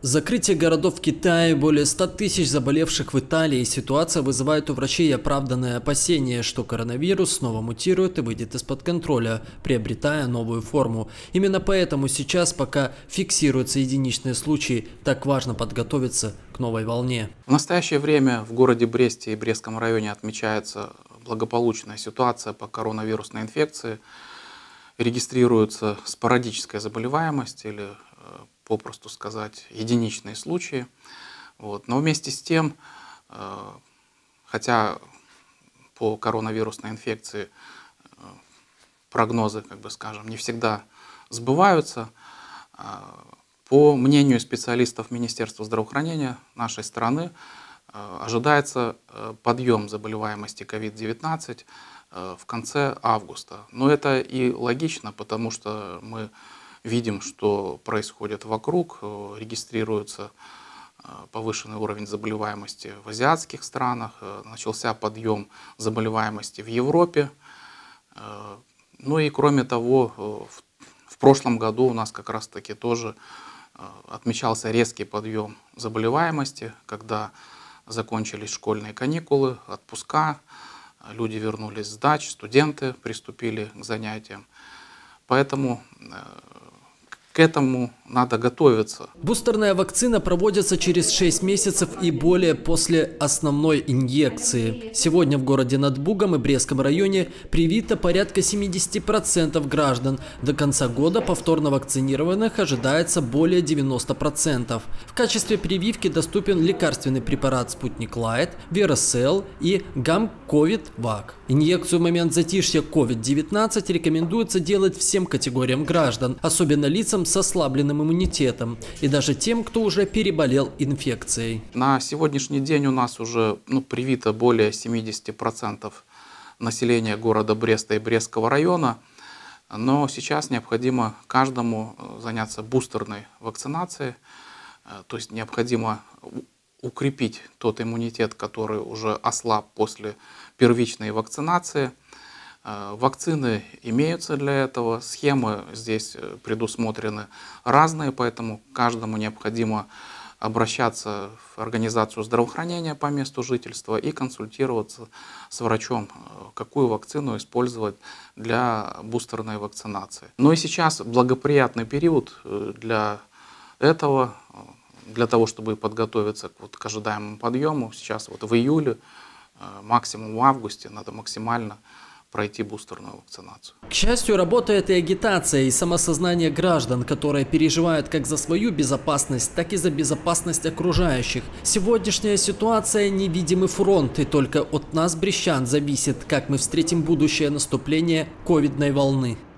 Закрытие городов в Китае, более 100 тысяч заболевших в Италии. Ситуация вызывает у врачей оправданное опасение, что коронавирус снова мутирует и выйдет из-под контроля, приобретая новую форму. Именно поэтому сейчас, пока фиксируются единичные случаи, так важно подготовиться к новой волне. В настоящее время в городе Бресте и Брестском районе отмечается благополучная ситуация по коронавирусной инфекции. Регистрируется спорадическая заболеваемость или, попросту сказать, единичные случаи. Но вместе с тем, хотя по коронавирусной инфекции прогнозы, не всегда сбываются, по мнению специалистов Министерства здравоохранения нашей страны, ожидается подъем заболеваемости COVID-19 в конце августа. Но это и логично, потому что мы видим, что происходит вокруг, регистрируется повышенный уровень заболеваемости в азиатских странах, начался подъем заболеваемости в Европе. Ну и кроме того, в прошлом году у нас как раз таки тоже отмечался резкий подъем заболеваемости, когда закончились школьные каникулы, отпуска, люди вернулись с дач, студенты приступили к занятиям. Поэтому к этому надо готовиться. Бустерная вакцина проводится через 6 месяцев и более после основной инъекции. Сегодня в городе над Бугом и Брестском районе привито порядка 70% граждан. До конца года повторно вакцинированных ожидается более 90%. В качестве прививки доступен лекарственный препарат «Спутник Лайт», «Веросел» и «Гам-Ковид-Вак». Инъекцию в момент затишья COVID-19 рекомендуется делать всем категориям граждан, особенно лицам с ослабленным иммунитетом и даже тем, кто уже переболел инфекцией. На сегодняшний день у нас уже привито более 70% населения города Бреста и Брестского района, но сейчас необходимо каждому заняться бустерной вакцинацией, то есть необходимо укрепить тот иммунитет, который уже ослаб после первичной вакцинации. Вакцины имеются для этого, схемы здесь предусмотрены разные, поэтому каждому необходимо обращаться в организацию здравоохранения по месту жительства и консультироваться с врачом, какую вакцину использовать для бустерной вакцинации. Но и сейчас благоприятный период для этого, для того, чтобы подготовиться к ожидаемому подъему. Сейчас в июле, максимум в августе надо максимально пройти бустерную вакцинацию. К счастью, работает и агитация, и самосознание граждан, которые переживают как за свою безопасность, так и за безопасность окружающих. Сегодняшняя ситуация – невидимый фронт, и только от нас, брестчан, зависит, как мы встретим будущее наступление ковидной волны.